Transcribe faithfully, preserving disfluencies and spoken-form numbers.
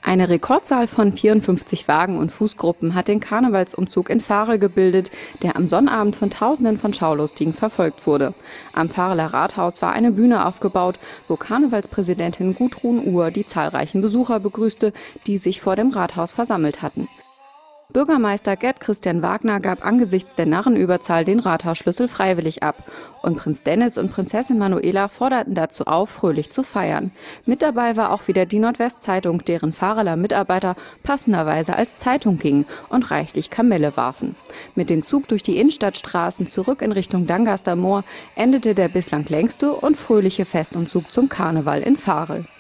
Eine Rekordzahl von vierundfünfzig Wagen und Fußgruppen hat den Karnevalsumzug in Varel gebildet, der am Sonnabend von Tausenden von Schaulustigen verfolgt wurde. Am Vareler Rathaus war eine Bühne aufgebaut, wo Karnevalspräsidentin Gudrun Uhr die zahlreichen Besucher begrüßte, die sich vor dem Rathaus versammelt hatten. Bürgermeister Gerd Christian Wagner gab angesichts der Narrenüberzahl den Rathausschlüssel freiwillig ab. Und Prinz Dennis und Prinzessin Manuela forderten dazu auf, fröhlich zu feiern. Mit dabei war auch wieder die Nordwestzeitung, deren Vareler Mitarbeiter passenderweise als Zeitung gingen und reichlich Kamelle warfen. Mit dem Zug durch die Innenstadtstraßen zurück in Richtung Dangaster Moor endete der bislang längste und fröhliche Festumzug zum Karneval in Varel.